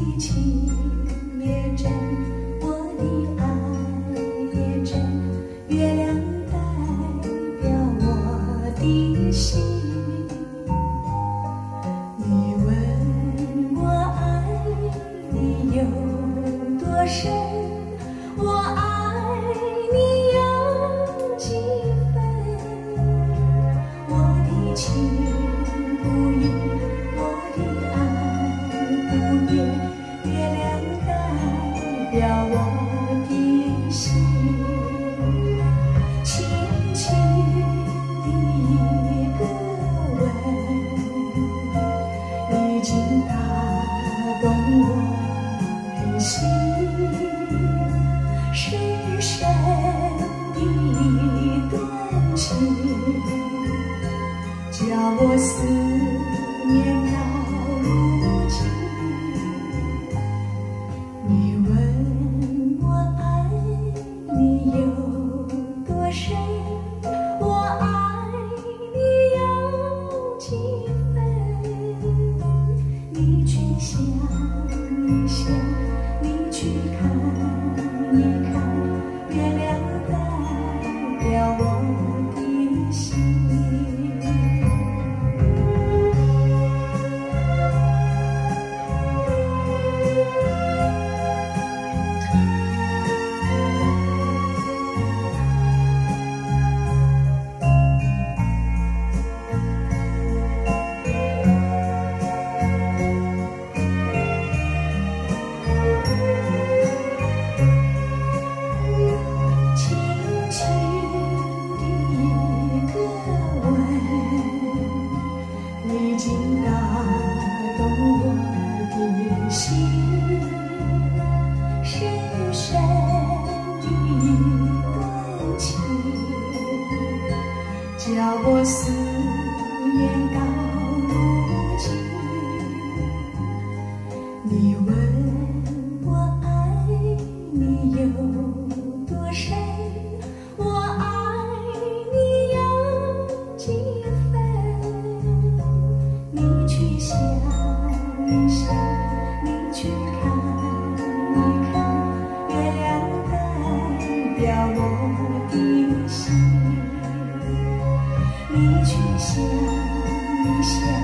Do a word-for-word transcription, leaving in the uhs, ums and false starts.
的情也真，我的爱也真，月亮代表我的心。你问我爱你有多深，我爱你有几分？我的情不移，我的爱不变，月亮代表我的心。轻轻的一个吻，已经打动我的心。深深的一段情，叫我思念到如今。你问我爱你有多深，我爱你有几分？你去想一想，你去看一看，月亮代表我的心。已经打动我的心，深深的一段情，叫我思念到如今。你问我爱你有多深，我爱你有几分？你去想一想，你去看一看，月亮代表我的心。你去想一想。